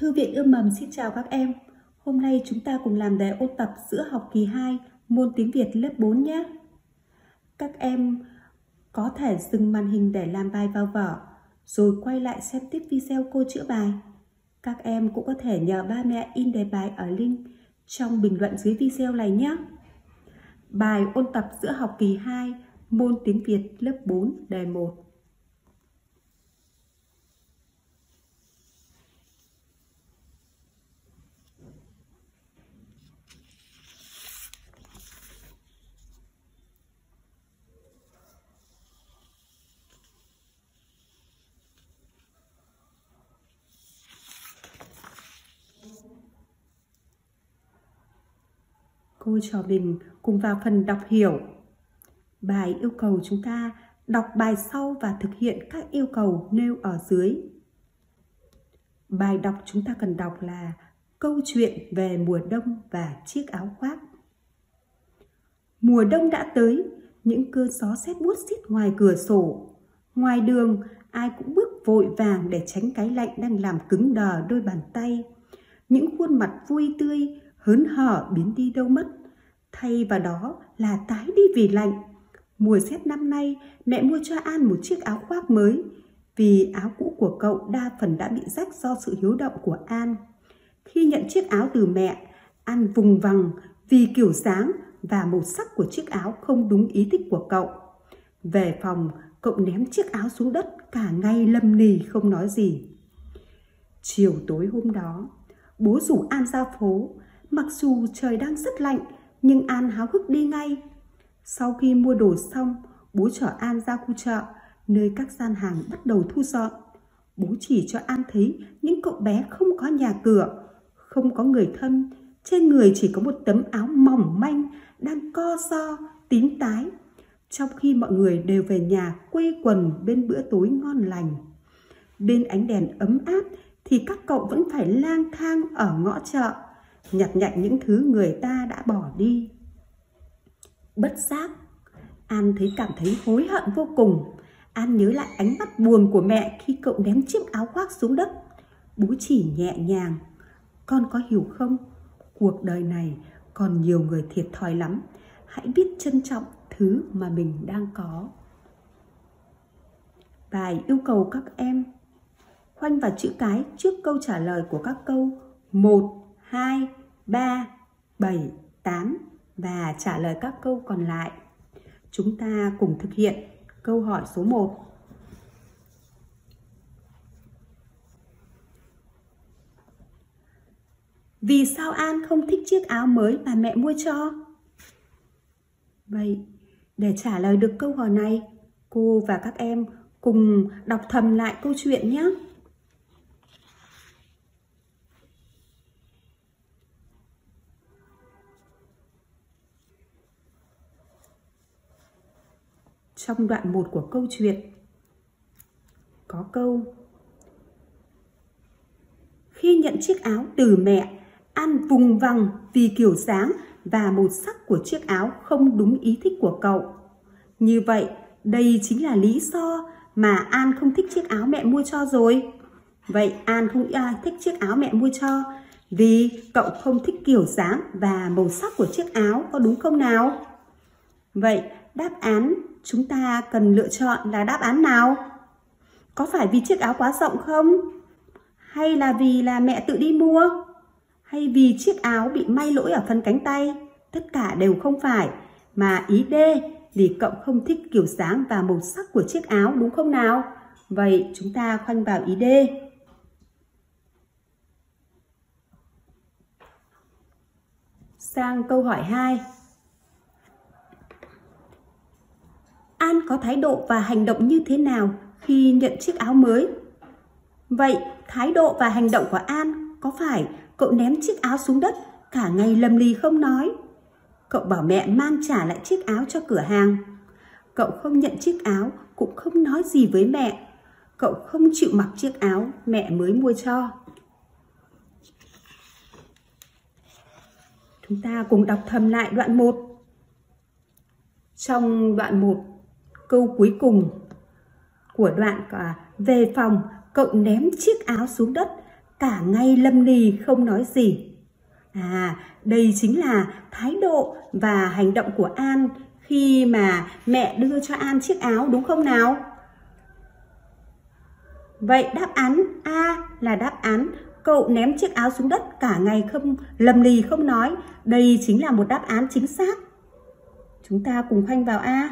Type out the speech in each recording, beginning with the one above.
Thư viện Ươm Mầm xin chào các em. Hôm nay chúng ta cùng làm đề ôn tập giữa học kỳ 2 môn tiếng Việt lớp 4 nhé. Các em có thể dừng màn hình để làm bài vào vở, rồi quay lại xem tiếp video cô chữa bài. Các em cũng có thể nhờ ba mẹ in đề bài ở link trong bình luận dưới video này nhé. Bài ôn tập giữa học kỳ 2 môn tiếng Việt lớp 4 đề 1. Cô trò mình cùng vào phần đọc hiểu. Bài yêu cầu chúng ta đọc bài sau và thực hiện các yêu cầu nêu ở dưới. Bài đọc chúng ta cần đọc là câu chuyện về mùa đông và chiếc áo khoác. Mùa đông đã tới, những cơn gió rét buốt rít ngoài cửa sổ. Ngoài đường, ai cũng bước vội vàng để tránh cái lạnh đang làm cứng đờ đôi bàn tay. Những khuôn mặt vui tươi, hớn hở biến đi đâu mất, thay vào đó là tái đi vì lạnh. Mùa rét năm nay, mẹ mua cho An một chiếc áo khoác mới, vì áo cũ của cậu đa phần đã bị rách do sự hiếu động của An. Khi nhận chiếc áo từ mẹ, An vùng vằng vì kiểu dáng và màu sắc của chiếc áo không đúng ý thích của cậu. Về phòng, cậu ném chiếc áo xuống đất, cả ngày lầm lì không nói gì. Chiều tối hôm đó, bố rủ An ra phố. Mặc dù trời đang rất lạnh, nhưng An háo hức đi ngay. Sau khi mua đồ xong, bố chở An ra khu chợ, nơi các gian hàng bắt đầu thu dọn. Bố chỉ cho An thấy những cậu bé không có nhà cửa, không có người thân, trên người chỉ có một tấm áo mỏng manh đang co ro, tím tái, trong khi mọi người đều về nhà quây quần bên bữa tối ngon lành. Bên ánh đèn ấm áp thì các cậu vẫn phải lang thang ở ngõ chợ, nhặt nhạnh những thứ người ta đã bỏ đi. Bất giác, An cảm thấy hối hận vô cùng. An nhớ lại ánh mắt buồn của mẹ khi cậu ném chiếc áo khoác xuống đất. Bố chỉ nhẹ nhàng: "Con có hiểu không? Cuộc đời này còn nhiều người thiệt thòi lắm. Hãy biết trân trọng thứ mà mình đang có." Bài yêu cầu các em khoanh vào chữ cái trước câu trả lời của các câu 1, 2, 3, 7, 8 và trả lời các câu còn lại. Chúng ta cùng thực hiện câu hỏi số 1. Vì sao An không thích chiếc áo mới mà mẹ mua cho? Vậy, để trả lời được câu hỏi này, cô và các em cùng đọc thầm lại câu chuyện nhé. Trong đoạn 1 của câu chuyện có câu: Khi nhận chiếc áo từ mẹ, An vùng vằng vì kiểu dáng và màu sắc của chiếc áo không đúng ý thích của cậu. Như vậy, đây chính là lý do mà An không thích chiếc áo mẹ mua cho rồi. Vậy An không thích chiếc áo mẹ mua cho vì cậu không thích kiểu dáng và màu sắc của chiếc áo, có đúng không nào? Vậy đáp án chúng ta cần lựa chọn là đáp án nào? Có phải vì chiếc áo quá rộng không? Hay là vì là mẹ tự đi mua? Hay vì chiếc áo bị may lỗi ở phần cánh tay? Tất cả đều không phải, mà ý D, vì cậu không thích kiểu dáng và màu sắc của chiếc áo, đúng không nào? Vậy chúng ta khoanh vào ý D. Sang câu hỏi 2. An có thái độ và hành động như thế nào khi nhận chiếc áo mới? Vậy thái độ và hành động của An có phải cậu ném chiếc áo xuống đất, cả ngày lầm lì không nói? Cậu bảo mẹ mang trả lại chiếc áo cho cửa hàng. Cậu không nhận chiếc áo, cũng không nói gì với mẹ. Cậu không chịu mặc chiếc áo mẹ mới mua cho. Chúng ta cùng đọc thầm lại đoạn 1. Trong đoạn 1, câu cuối cùng của đoạn về phòng, cậu ném chiếc áo xuống đất, cả ngày lầm lì không nói gì. Đây chính là thái độ và hành động của An khi mà mẹ đưa cho An chiếc áo, đúng không nào? Vậy đáp án A là đáp án cậu ném chiếc áo xuống đất cả ngày không lầm lì không nói. Đây chính là một đáp án chính xác. Chúng ta cùng khoanh vào A.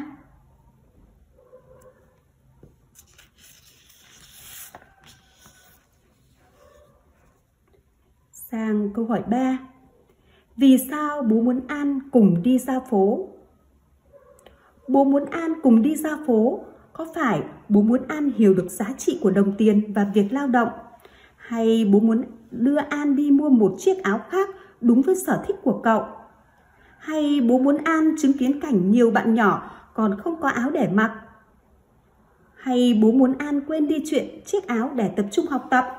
Sang câu hỏi 3. Vì sao bố muốn An cùng đi ra phố? Bố muốn An cùng đi ra phố, có phải bố muốn An hiểu được giá trị của đồng tiền và việc lao động? Hay bố muốn đưa An đi mua một chiếc áo khác đúng với sở thích của cậu? Hay bố muốn An chứng kiến cảnh nhiều bạn nhỏ còn không có áo để mặc? Hay bố muốn An quên đi chuyện chiếc áo để tập trung học tập?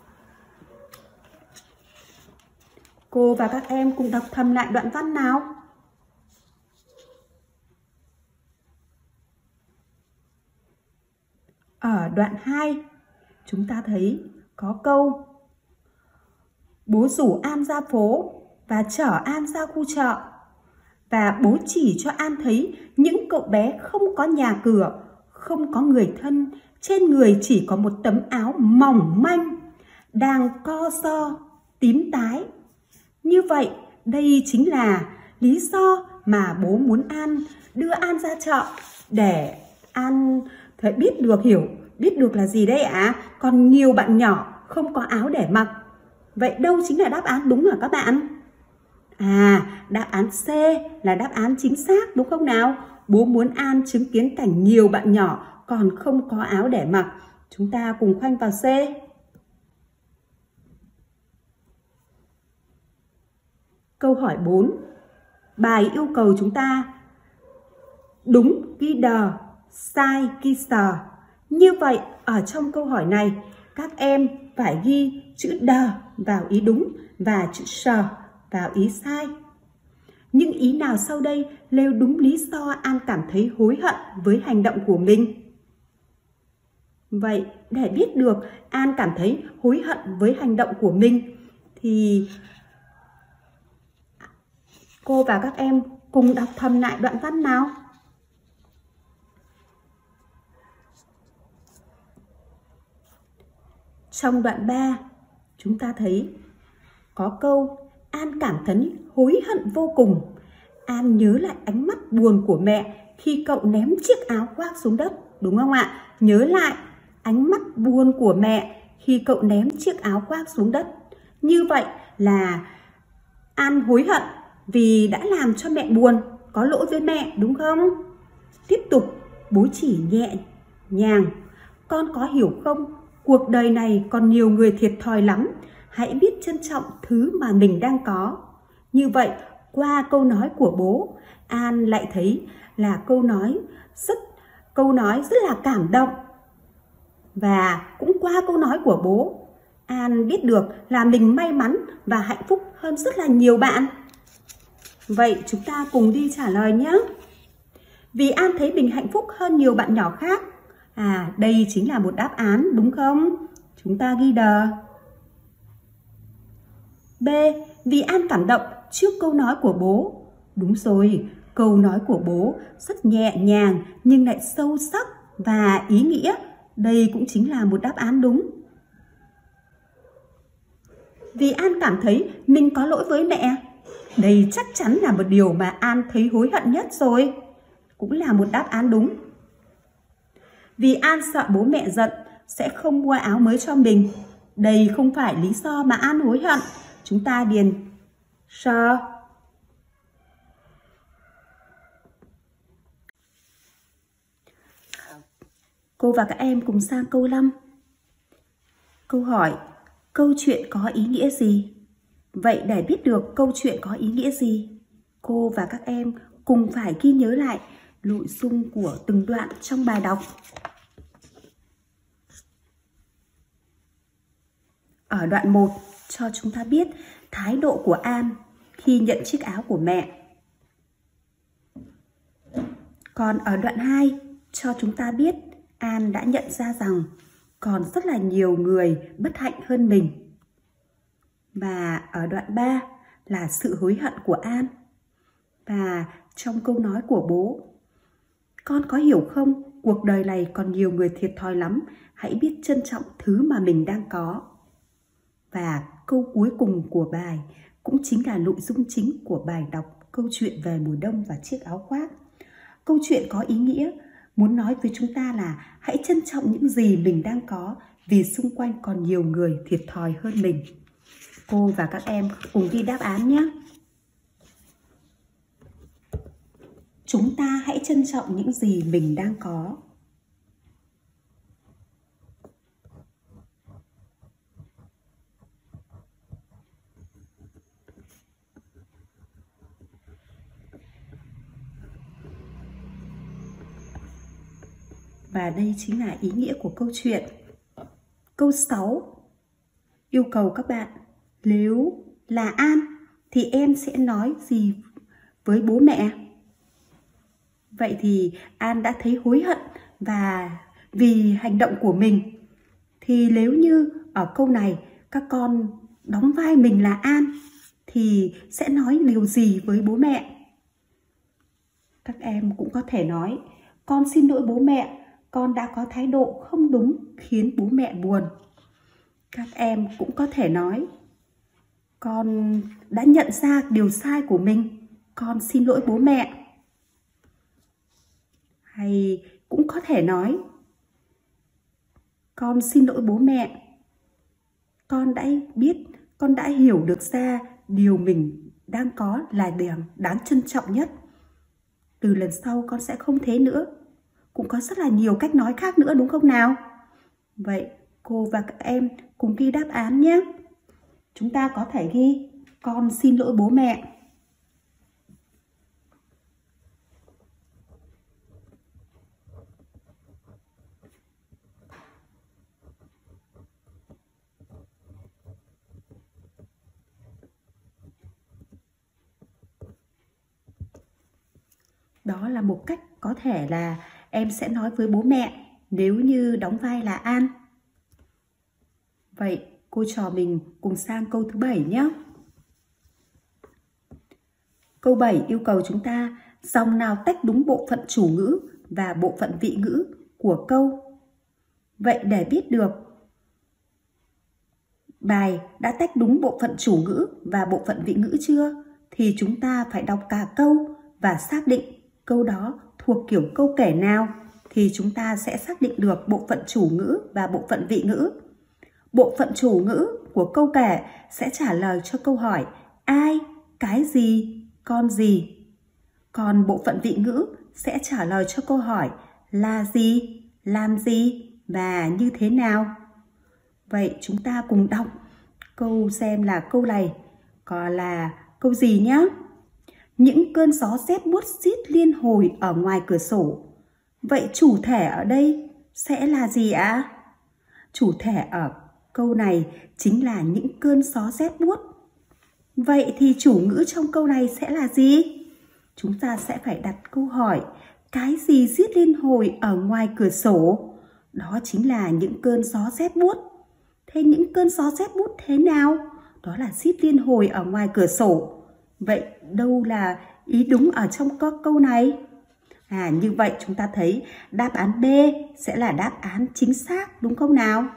Cô và các em cùng đọc thầm lại đoạn văn nào. Ở đoạn 2, chúng ta thấy có câu: bố rủ An ra phố và chở An ra khu chợ. Và bố chỉ cho An thấy những cậu bé không có nhà cửa, không có người thân, trên người chỉ có một tấm áo mỏng manh, đang co ro, tím tái. Như vậy, đây chính là lý do mà bố muốn An đưa An ra chợ để An biết được là gì đây ạ? Còn nhiều bạn nhỏ không có áo để mặc. Vậy đâu chính là đáp án đúng hả các bạn? Đáp án C là đáp án chính xác, đúng không nào? Bố muốn An chứng kiến cảnh nhiều bạn nhỏ còn không có áo để mặc. Chúng ta cùng khoanh vào C. Câu hỏi 4. Bài yêu cầu chúng ta đúng ghi đờ, sai ghi sờ. Như vậy, ở trong câu hỏi này, các em phải ghi chữ đờ vào ý đúng và chữ sờ vào ý sai. Những ý nào sau đây nêu đúng lý do An cảm thấy hối hận với hành động của mình? Vậy, để biết được An cảm thấy hối hận với hành động của mình thì cô và các em cùng đọc thầm lại đoạn văn nào. Trong đoạn 3, chúng ta thấy có câu An cảm thấy hối hận vô cùng. An nhớ lại ánh mắt buồn của mẹ khi cậu ném chiếc áo khoác xuống đất, đúng không ạ? Nhớ lại ánh mắt buồn của mẹ khi cậu ném chiếc áo khoác xuống đất. Như vậy là An hối hận vì đã làm cho mẹ buồn, có lỗi với mẹ, đúng không? Tiếp tục, bố chỉ nhẹ nhàng: con có hiểu không? Cuộc đời này còn nhiều người thiệt thòi lắm. Hãy biết trân trọng thứ mà mình đang có. Như vậy, qua câu nói của bố, An lại thấy là câu nói rất là cảm động. Và cũng qua câu nói của bố, An biết được là mình may mắn và hạnh phúc hơn rất là nhiều bạn. Vậy chúng ta cùng đi trả lời nhé. Vì An thấy mình hạnh phúc hơn nhiều bạn nhỏ khác. Đây chính là một đáp án, đúng không? Chúng ta ghi đờ. B. Vì An cảm động trước câu nói của bố. Đúng rồi, câu nói của bố rất nhẹ nhàng nhưng lại sâu sắc và ý nghĩa. Đây cũng chính là một đáp án đúng. Vì An cảm thấy mình có lỗi với mẹ. Đây chắc chắn là một điều mà An thấy hối hận nhất rồi. Cũng là một đáp án đúng. Vì An sợ bố mẹ giận sẽ không mua áo mới cho mình. Đây không phải lý do mà An hối hận. Chúng ta điền sờ. Cô và các em cùng sang câu 5. Câu hỏi: câu chuyện có ý nghĩa gì? Vậy để biết được câu chuyện có ý nghĩa gì, cô và các em cùng phải ghi nhớ lại nội dung của từng đoạn trong bài đọc. Ở đoạn 1 cho chúng ta biết thái độ của An khi nhận chiếc áo của mẹ. Còn ở đoạn 2 cho chúng ta biết An đã nhận ra rằng còn rất là nhiều người bất hạnh hơn mình. Và ở đoạn 3 là sự hối hận của An. Và trong câu nói của bố: con có hiểu không, cuộc đời này còn nhiều người thiệt thòi lắm, hãy biết trân trọng thứ mà mình đang có. Và câu cuối cùng của bài cũng chính là nội dung chính của bài đọc câu chuyện về mùa đông và chiếc áo khoác. Câu chuyện có ý nghĩa muốn nói với chúng ta là hãy trân trọng những gì mình đang có, vì xung quanh còn nhiều người thiệt thòi hơn mình. Cô và các em cùng ghi đáp án nhé. Chúng ta hãy trân trọng những gì mình đang có. Và đây chính là ý nghĩa của câu chuyện. Câu 6 yêu cầu các bạn: nếu là An thì em sẽ nói gì với bố mẹ? Vậy thì An đã thấy hối hận và vì hành động của mình. Thì nếu như ở câu này các con đóng vai mình là An thì sẽ nói điều gì với bố mẹ? Các em cũng có thể nói: con xin lỗi bố mẹ, con đã có thái độ không đúng khiến bố mẹ buồn. Các em cũng có thể nói: con đã nhận ra điều sai của mình, con xin lỗi bố mẹ. Hay cũng có thể nói: con xin lỗi bố mẹ, con đã biết, con đã hiểu được ra điều mình đang có là điều đáng trân trọng nhất. Từ lần sau con sẽ không thế nữa. Cũng có rất là nhiều cách nói khác nữa, đúng không nào? Vậy cô và các em cùng ghi đáp án nhé. Chúng ta có thể ghi: con xin lỗi bố mẹ. Đó là một cách có thể là em sẽ nói với bố mẹ nếu như đóng vai là An. Vậy cô trò mình cùng sang câu thứ 7 nhé. Câu 7 yêu cầu chúng ta dòng nào tách đúng bộ phận chủ ngữ và bộ phận vị ngữ của câu. Vậy để biết được bài đã tách đúng bộ phận chủ ngữ và bộ phận vị ngữ chưa, thì chúng ta phải đọc cả câu và xác định câu đó thuộc kiểu câu kể nào, thì chúng ta sẽ xác định được bộ phận chủ ngữ và bộ phận vị ngữ. Bộ phận chủ ngữ của câu kể sẽ trả lời cho câu hỏi ai, cái gì, con gì. Còn bộ phận vị ngữ sẽ trả lời cho câu hỏi là gì, làm gì và như thế nào. Vậy chúng ta cùng đọc câu xem là câu này có là câu gì nhé. Những cơn gió rét buốt rít liên hồi ở ngoài cửa sổ. Vậy chủ thể ở đây sẽ là gì ạ? Chủ thể ở câu này chính là những cơn gió rét buốt. Vậy thì chủ ngữ trong câu này sẽ là gì? Chúng ta sẽ phải đặt câu hỏi cái gì rít liên hồi ở ngoài cửa sổ? Đó chính là những cơn gió rét buốt. Thế những cơn gió rét buốt thế nào? Đó là rít liên hồi ở ngoài cửa sổ. Vậy đâu là ý đúng ở trong câu này? Như vậy chúng ta thấy đáp án B sẽ là đáp án chính xác, đúng không nào?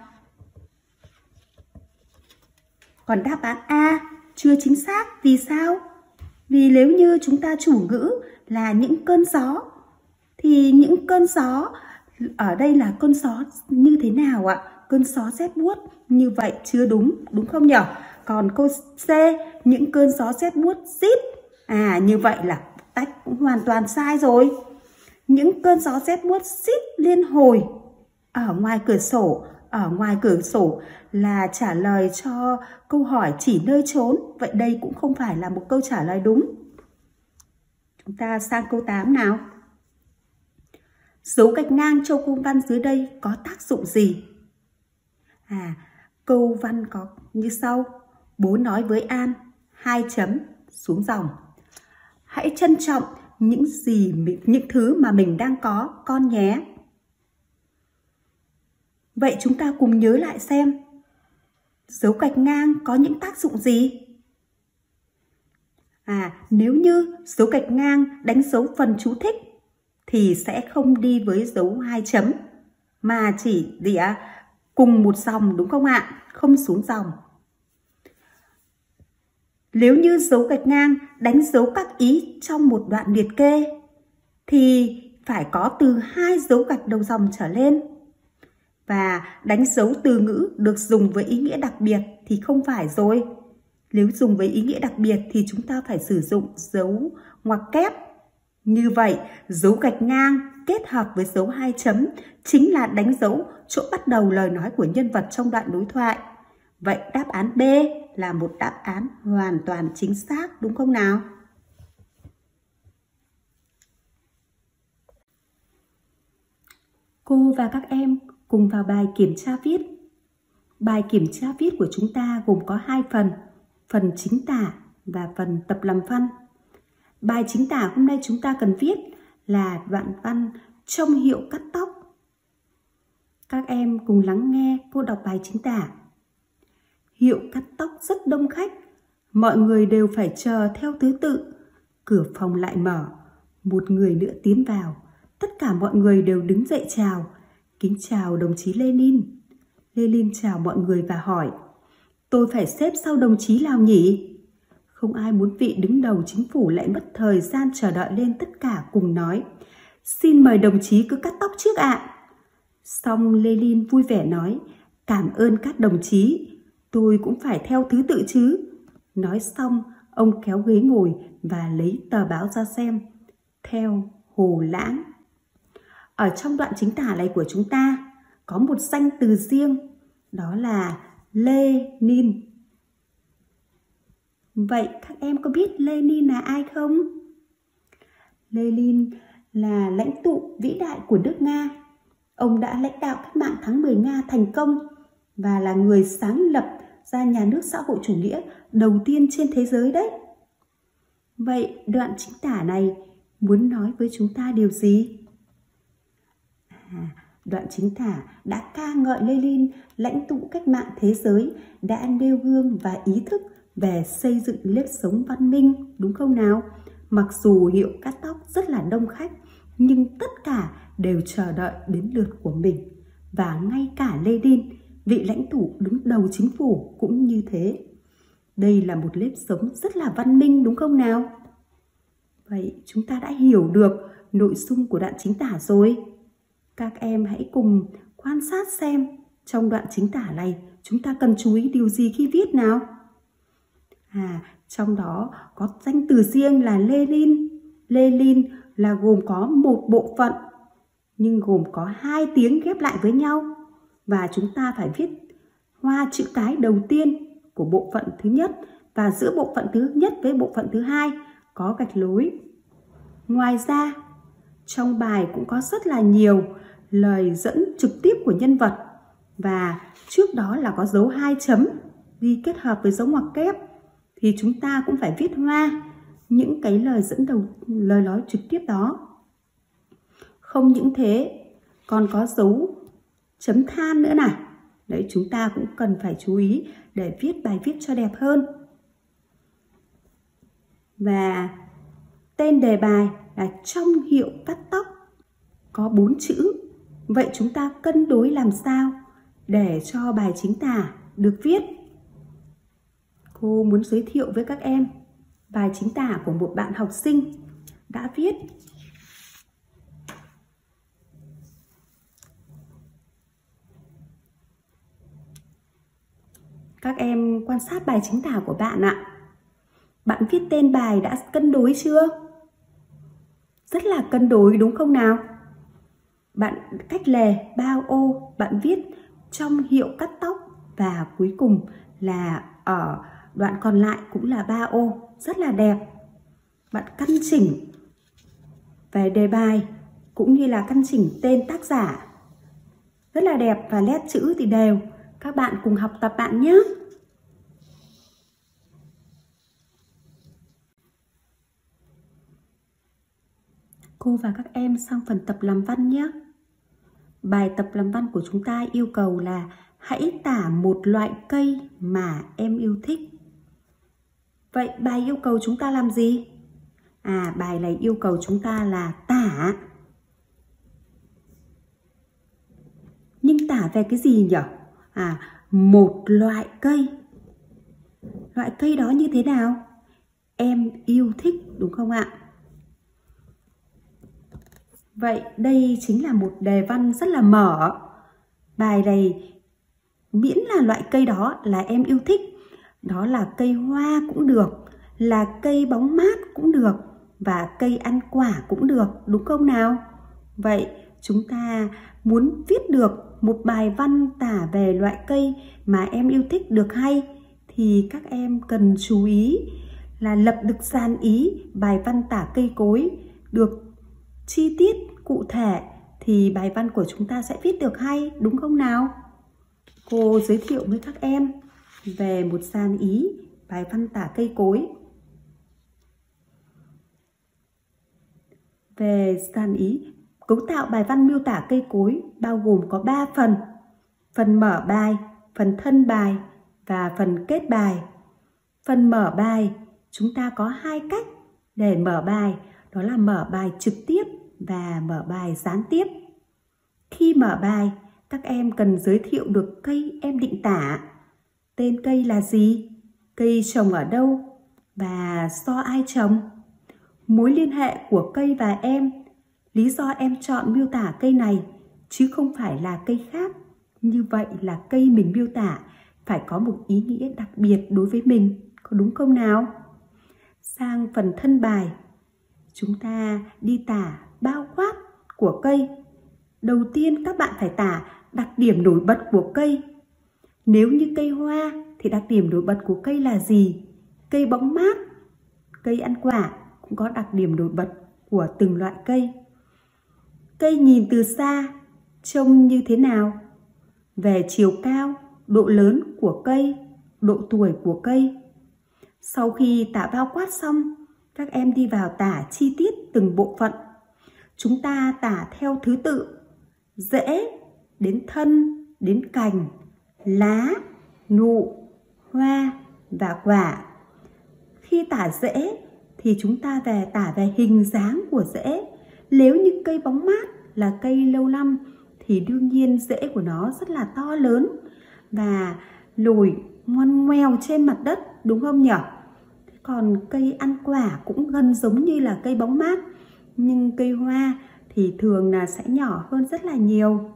Còn đáp án A chưa chính xác. Vì sao? Vì nếu như chúng ta chủ ngữ là những cơn gió, thì những cơn gió ở đây là cơn gió như thế nào ạ? Cơn gió rét buốt, như vậy chưa đúng, đúng không nhỉ? Còn câu C, những cơn gió rét buốt rít, như vậy là tách cũng hoàn toàn sai rồi. Những cơn gió rét buốt rít liên hồi ở ngoài cửa sổ. Ở ngoài cửa sổ là trả lời cho câu hỏi chỉ nơi trốn. Vậy đây cũng không phải là một câu trả lời đúng. Chúng ta sang câu 8 nào. Dấu gạch ngang trong câu văn dưới đây có tác dụng gì? Câu văn có như sau. Bố nói với An, 2 chấm xuống dòng. Hãy trân trọng những thứ mà mình đang có, con nhé. Vậy chúng ta cùng nhớ lại xem. dấu gạch ngang có những tác dụng gì? Nếu như dấu gạch ngang đánh dấu phần chú thích thì sẽ không đi với dấu 2 chấm mà chỉ cùng một dòng, đúng không ạ? Không xuống dòng. Nếu như dấu gạch ngang đánh dấu các ý trong một đoạn liệt kê thì phải có từ 2 dấu gạch đầu dòng trở lên. Và đánh dấu từ ngữ được dùng với ý nghĩa đặc biệt thì không phải rồi. Nếu dùng với ý nghĩa đặc biệt thì chúng ta phải sử dụng dấu ngoặc kép. Như vậy, dấu gạch ngang kết hợp với dấu 2 chấm chính là đánh dấu chỗ bắt đầu lời nói của nhân vật trong đoạn đối thoại. Vậy đáp án B là một đáp án hoàn toàn chính xác, đúng không nào? Cô và các em cùng vào bài kiểm tra viết. Bài kiểm tra viết của chúng ta gồm có 2 phần, phần chính tả và phần tập làm văn. Bài chính tả hôm nay chúng ta cần viết là đoạn văn trong hiệu cắt tóc. Các em cùng lắng nghe cô đọc bài chính tả. Hiệu cắt tóc rất đông khách, mọi người đều phải chờ theo thứ tự. Cửa phòng lại mở, một người nữa tiến vào. Tất cả mọi người đều đứng dậy chào. Kính chào đồng chí Lenin. Lenin chào mọi người và hỏi: tôi phải xếp sau đồng chí nào nhỉ? Không ai muốn vị đứng đầu chính phủ lại mất thời gian chờ đợi lên, tất cả cùng nói: xin mời đồng chí cứ cắt tóc trước ạ. Xong Lenin vui vẻ nói: cảm ơn các đồng chí, tôi cũng phải theo thứ tự chứ. Nói xong, ông kéo ghế ngồi và lấy tờ báo ra xem. Theo Hồ Lãng. Ở trong đoạn chính tả này của chúng ta có một danh từ riêng, đó là Lenin. Vậy các em có biết Lenin là ai không? Lenin là lãnh tụ vĩ đại của nước Nga. Ông đã lãnh đạo cách mạng tháng 10 Nga thành công và là người sáng lập ra nhà nước xã hội chủ nghĩa đầu tiên trên thế giới đấy. Vậy đoạn chính tả này muốn nói với chúng ta điều gì? Đoạn chính tả đã ca ngợi Lenin, lãnh tụ cách mạng thế giới, đã nêu gương và ý thức về xây dựng nếp sống văn minh, đúng không nào? Mặc dù hiệu cắt tóc rất là đông khách, nhưng tất cả đều chờ đợi đến lượt của mình. Và ngay cả Lenin, vị lãnh tụ đứng đầu chính phủ cũng như thế. Đây là một nếp sống rất là văn minh, đúng không nào? Vậy chúng ta đã hiểu được nội dung của đoạn chính tả rồi. Các em hãy cùng quan sát xem trong đoạn chính tả này chúng ta cần chú ý điều gì khi viết nào. Trong đó có danh từ riêng là Lenin. Lenin là gồm có một bộ phận nhưng gồm có 2 tiếng ghép lại với nhau. Và chúng ta phải viết hoa chữ cái đầu tiên của bộ phận thứ nhất và giữa bộ phận thứ nhất với bộ phận thứ hai có gạch lối. Ngoài ra, trong bài cũng có rất là nhiều lời dẫn trực tiếp của nhân vật và trước đó là có dấu 2 chấm ghi kết hợp với dấu ngoặc kép, thì chúng ta cũng phải viết hoa những cái lời dẫn đầu, lời nói trực tiếp đó. Không những thế, còn có dấu chấm than nữa này. Đấy, chúng ta cũng cần phải chú ý để viết bài viết cho đẹp hơn. Và tên đề bài là trong hiệu cắt tóc, có 4 chữ. Vậy chúng ta cân đối làm sao để cho bài chính tả được viết? Cô muốn giới thiệu với các em bài chính tả của một bạn học sinh đã viết. Các em quan sát bài chính tả của bạn ạ. Bạn viết tên bài đã cân đối chưa? Rất là cân đối, đúng không nào? Bạn cách lề 3 ô, bạn viết trong hiệu cắt tóc và cuối cùng là ở đoạn còn lại cũng là 3 ô, rất là đẹp. Bạn căn chỉnh về đề bài cũng như là căn chỉnh tên tác giả rất là đẹp và nét chữ thì đều. Các bạn cùng học tập bạn nhé. Cô và các em sang phần tập làm văn nhé. Bài tập làm văn của chúng ta yêu cầu là hãy tả một loại cây mà em yêu thích. Vậy bài yêu cầu chúng ta làm gì? Bài này yêu cầu chúng ta là tả. Nhưng tả về cái gì nhỉ? Một loại cây. Loại cây đó như thế nào? Em yêu thích, đúng không ạ? Vậy đây chính là một đề văn rất là mở. Bài này miễn là loại cây đó là em yêu thích. Đó là cây hoa cũng được, là cây bóng mát cũng được, và cây ăn quả cũng được, đúng không nào? Vậy chúng ta muốn viết được một bài văn tả về loại cây mà em yêu thích được hay, thì các em cần chú ý là lập được dàn ý bài văn tả cây cối được chi tiết, cụ thể, thì bài văn của chúng ta sẽ viết được hay, đúng không nào? Cô giới thiệu với các em về một dàn ý bài văn tả cây cối. Về dàn ý, cấu tạo bài văn miêu tả cây cối bao gồm có 3 phần. Phần mở bài, phần thân bài và phần kết bài. Phần mở bài, chúng ta có 2 cách để mở bài, đó là mở bài trực tiếp và mở bài gián tiếp. Khi mở bài, các em cần giới thiệu được cây em định tả. Tên cây là gì? Cây trồng ở đâu? Và do ai trồng? Mối liên hệ của cây và em. Lý do em chọn miêu tả cây này chứ không phải là cây khác. Như vậy là cây mình miêu tả phải có một ý nghĩa đặc biệt đối với mình, có đúng không nào? Sang phần thân bài, chúng ta đi tả bao quát của cây. Đầu tiên các bạn phải tả đặc điểm nổi bật của cây. Nếu như cây hoa thì đặc điểm nổi bật của cây là gì? Cây bóng mát, cây ăn quả cũng có đặc điểm nổi bật của từng loại cây. Cây nhìn từ xa trông như thế nào? Về chiều cao, độ lớn của cây, độ tuổi của cây. Sau khi tả bao quát xong, các em đi vào tả chi tiết từng bộ phận. Chúng ta tả theo thứ tự: rễ, đến thân, đến cành, lá, nụ, hoa và quả. Khi tả rễ thì chúng ta tả về hình dáng của rễ. Nếu như cây bóng mát là cây lâu năm thì đương nhiên rễ của nó rất là to lớn và nổi ngoằn ngoèo trên mặt đất, đúng không nhỉ? Còn cây ăn quả cũng gần giống như là cây bóng mát, nhưng cây hoa thì thường là sẽ nhỏ hơn rất là nhiều.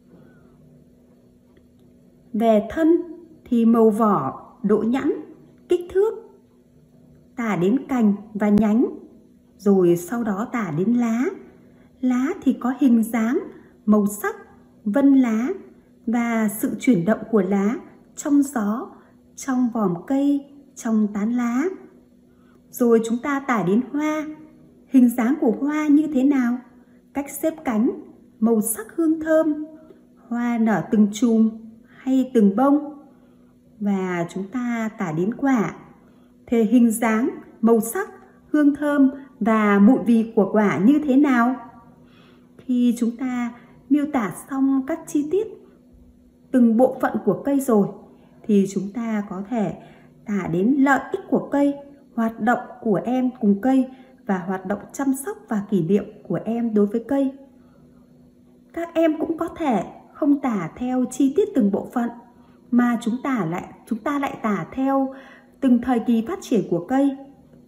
Về thân thì màu vỏ, độ nhẵn, kích thước, tả đến cành và nhánh, rồi sau đó tả đến lá. Lá thì có hình dáng, màu sắc, vân lá và sự chuyển động của lá trong gió, trong vòm cây, trong tán lá. Rồi chúng ta tả đến hoa, hình dáng của hoa như thế nào, cách xếp cánh, màu sắc hương thơm, hoa nở từng chùm hay từng bông. Và chúng ta tả đến quả, thì hình dáng, màu sắc, hương thơm và mùi vị của quả như thế nào. Khi chúng ta miêu tả xong các chi tiết từng bộ phận của cây rồi thì chúng ta có thể tả đến lợi ích của cây, hoạt động của em cùng cây và hoạt động chăm sóc và kỷ niệm của em đối với cây. Các em cũng có thể không tả theo chi tiết từng bộ phận mà chúng ta lại tả theo từng thời kỳ phát triển của cây.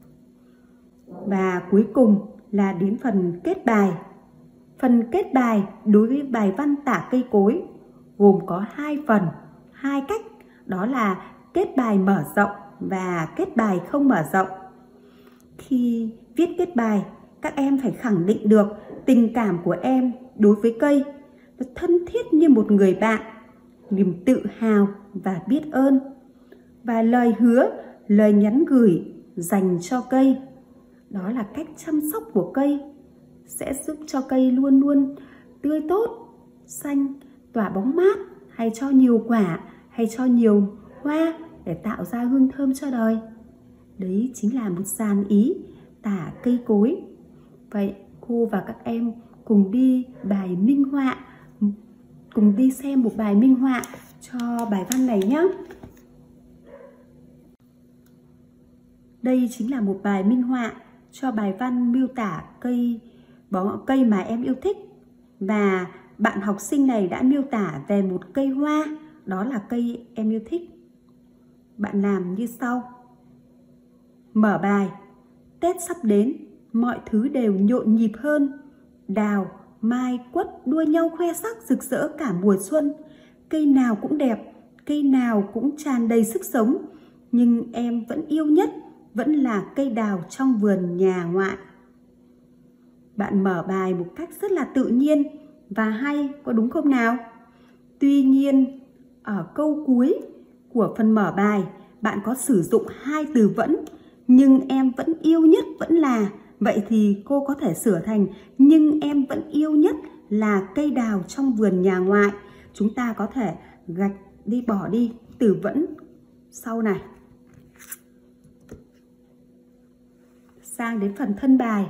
Và cuối cùng là đến phần kết bài. Phần kết bài đối với bài văn tả cây cối gồm có 2 phần, 2 cách, đó là kết bài mở rộng và kết bài không mở rộng. Khi viết kết bài, các em phải khẳng định được tình cảm của em đối với cây, nó thân thiết như một người bạn, niềm tự hào và biết ơn, và lời hứa, lời nhắn gửi dành cho cây. Đó là cách chăm sóc của cây, sẽ giúp cho cây luôn luôn tươi tốt, xanh, tỏa bóng mát, hay cho nhiều quả, hay cho nhiều hoa để tạo ra hương thơm cho đời. Đấy chính là một dàn ý tả cây cối. Vậy cô và các em cùng đi bài minh họa, cùng đi xem một bài minh họa cho bài văn này nhé. Đây chính là một bài minh họa cho bài văn miêu tả cây mà em yêu thích. Và bạn học sinh này đã miêu tả về một cây hoa, đó là cây em yêu thích. Bạn làm như sau. Mở bài. Tết sắp đến, mọi thứ đều nhộn nhịp hơn. Đào, mai, quất đua nhau khoe sắc rực rỡ cả mùa xuân. Cây nào cũng đẹp, cây nào cũng tràn đầy sức sống. Nhưng em vẫn yêu nhất, vẫn là cây đào trong vườn nhà ngoại. Bạn mở bài một cách rất là tự nhiên và hay, có đúng không nào? Tuy nhiên, ở câu cuối của phần mở bài, bạn có sử dụng hai từ vẫn, nhưng em vẫn yêu nhất vẫn là. Vậy thì cô có thể sửa thành nhưng em vẫn yêu nhất là cây đào trong vườn nhà ngoại. Chúng ta có thể gạch đi, bỏ đi từ vẫn sau này. Sang đến phần thân bài.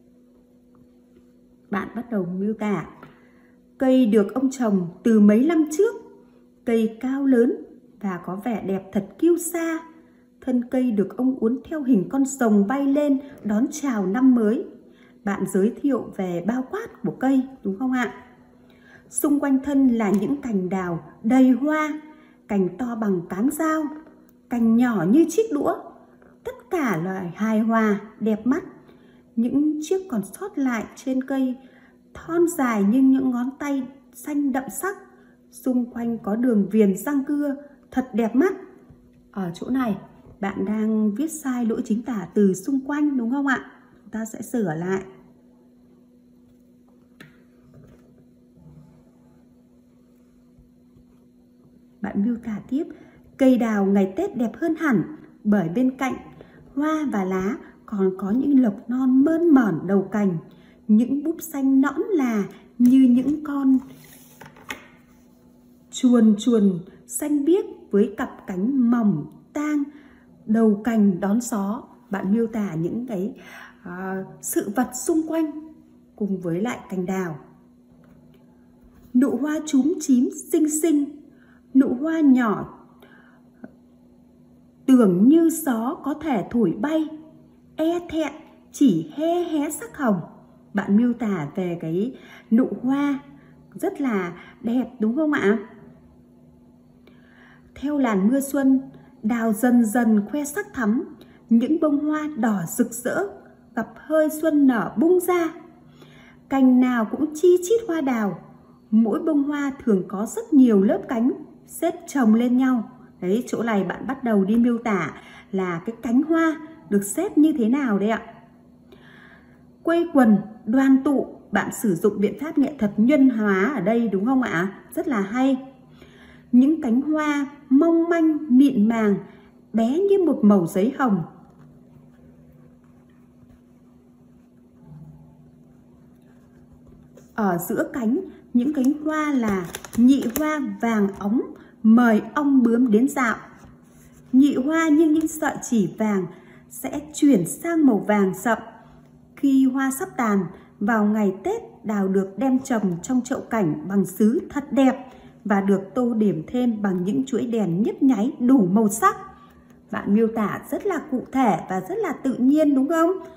Bạn bắt đầu miêu tả. Cây được ông trồng từ mấy năm trước. Cây cao lớn và có vẻ đẹp thật kiêu sa. Thân cây được ông uốn theo hình con rồng bay lên đón chào năm mới. Bạn giới thiệu về bao quát của cây, đúng không ạ? Xung quanh thân là những cành đào đầy hoa, cành to bằng cán dao, cành nhỏ như chiếc đũa. Tất cả loại hài hòa, đẹp mắt. Những chiếc còn sót lại trên cây, thon dài như những ngón tay xanh đậm sắc. Xung quanh có đường viền răng cưa, thật đẹp mắt. Ở chỗ này, bạn đang viết sai lỗi chính tả từ xung quanh, đúng không ạ? Chúng ta sẽ sửa lại. Bạn miêu tả tiếp. Cây đào ngày Tết đẹp hơn hẳn, bởi bên cạnh hoa và lá còn có những lộc non mơn mởn đầu cành. Những búp xanh nõn là như những con chuồn xanh biếc với cặp cánh mỏng tang đầu cành đón gió. Bạn miêu tả những cái sự vật xung quanh cùng với lại cành đào. Nụ hoa chúm chím xinh xinh, nụ hoa nhỏ tưởng như gió có thể thổi bay, e thẹn chỉ hé sắc hồng. Bạn miêu tả về cái nụ hoa rất là đẹp, đúng không ạ? Theo làn mưa xuân, đào dần dần khoe sắc thắm, những bông hoa đỏ rực rỡ, gặp hơi xuân nở bung ra. Cành nào cũng chi chít hoa đào, mỗi bông hoa thường có rất nhiều lớp cánh xếp chồng lên nhau. Đấy, chỗ này bạn bắt đầu đi miêu tả là cái cánh hoa được xếp như thế nào đấy ạ. Quây quần, đoàn tụ, bạn sử dụng biện pháp nghệ thuật nhân hóa ở đây, đúng không ạ? Rất là hay. Những cánh hoa mong manh, mịn màng, bé như một mẩu giấy hồng. Ở giữa cánh, những cánh hoa là nhị hoa vàng óng, mời ong bướm đến dạo. Nhị hoa như những sợi chỉ vàng sẽ chuyển sang màu vàng sậm. Khi hoa sắp tàn, vào ngày Tết, đào được đem trồng trong chậu cảnh bằng sứ thật đẹp và được tô điểm thêm bằng những chuỗi đèn nhấp nháy đủ màu sắc. Bạn miêu tả rất là cụ thể và rất là tự nhiên, đúng không?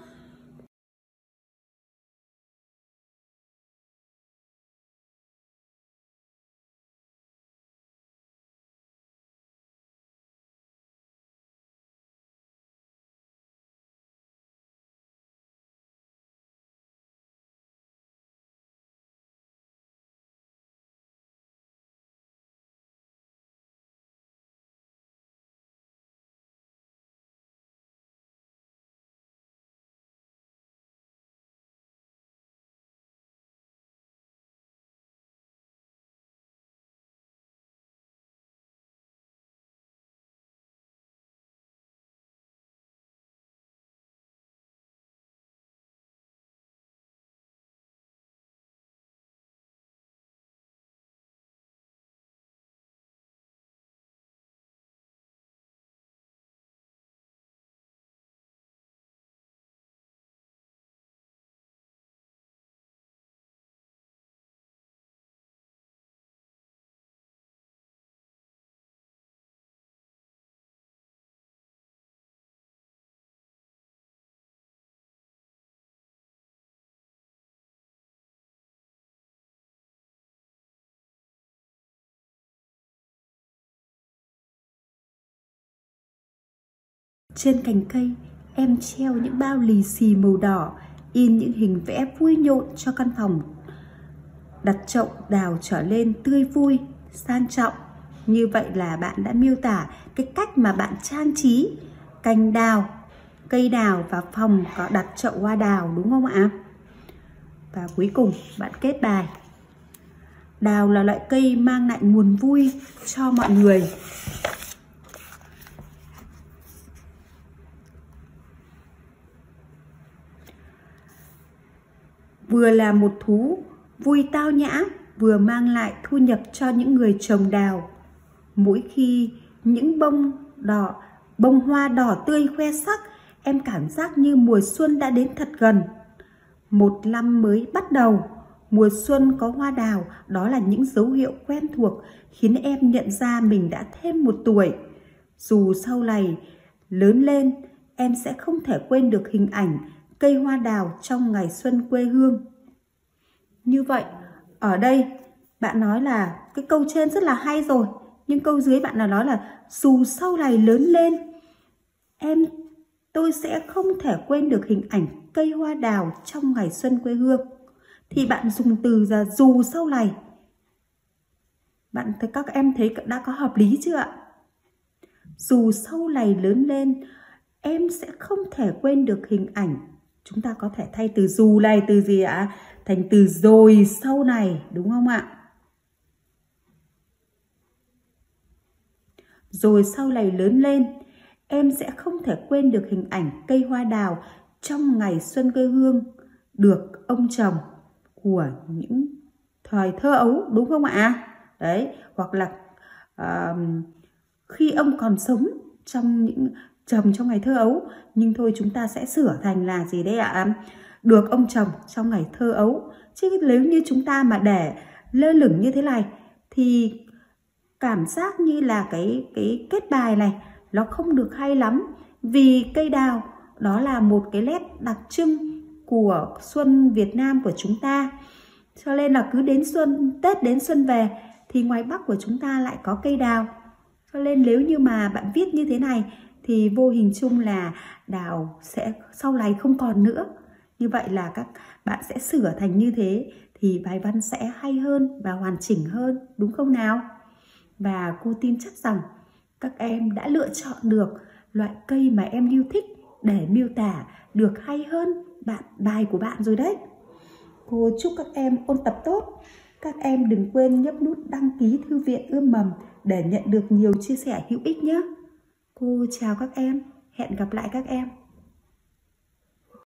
Trên cành cây, em treo những bao lì xì màu đỏ, in những hình vẽ vui nhộn cho căn phòng đặt chậu đào trở lên tươi vui, sang trọng. Như vậy là bạn đã miêu tả cái cách mà bạn trang trí cành đào, cây đào và phòng có đặt chậu hoa đào, đúng không ạ? Và cuối cùng bạn kết bài. Đào là loại cây mang lại nguồn vui cho mọi người. Vừa là một thú vui tao nhã, vừa mang lại thu nhập cho những người trồng đào. Mỗi khi những bông hoa đỏ tươi khoe sắc, em cảm giác như mùa xuân đã đến thật gần. Một năm mới bắt đầu, mùa xuân có hoa đào, đó là những dấu hiệu quen thuộc khiến em nhận ra mình đã thêm một tuổi. Dù sau này lớn lên, em sẽ không thể quên được hình ảnh cây hoa đào trong ngày xuân quê hương. Như vậy, ở đây bạn nói là cái câu trên rất là hay rồi, nhưng câu dưới bạn là nói là dù sau này lớn lên, tôi sẽ không thể quên được hình ảnh cây hoa đào trong ngày xuân quê hương. Thì bạn dùng từ là dù sau này. Bạn thấy các em thấy đã có hợp lý chưa ạ? Dù sau này lớn lên, em sẽ không thể quên được hình ảnh. Chúng ta có thể thay từ dù này từ gì ạ? Thành từ rồi sau này, đúng không ạ? Rồi sau này lớn lên, em sẽ không thể quên được hình ảnh cây hoa đào trong ngày xuân quê hương được ông trồng của những thời thơ ấu, đúng không ạ? Đấy, hoặc là khi ông còn sống trồng trong ngày thơ ấu, nhưng thôi chúng ta sẽ sửa thành là gì đấy ạ? Được ông trồng trong ngày thơ ấu. Chứ nếu như chúng ta mà để lơ lửng như thế này thì cảm giác như là cái kết bài này nó không được hay lắm. Vì cây đào đó là một cái nét đặc trưng của xuân Việt Nam của chúng ta. Cho nên là cứ đến Tết đến xuân về thì ngoài Bắc của chúng ta lại có cây đào. Cho nên nếu như mà bạn viết như thế này thì vô hình chung là đào sẽ sau này không còn nữa. Như vậy là các bạn sẽ sửa thành như thế thì bài văn sẽ hay hơn và hoàn chỉnh hơn, đúng không nào? Và cô tin chắc rằng các em đã lựa chọn được loại cây mà em yêu thích để miêu tả được hay hơn bài của bạn rồi đấy. Cô chúc các em ôn tập tốt. Các em đừng quên nhấp nút đăng ký Thư viện Ươm Mầm để nhận được nhiều chia sẻ hữu ích nhé. Cô chào các em, hẹn gặp lại các em.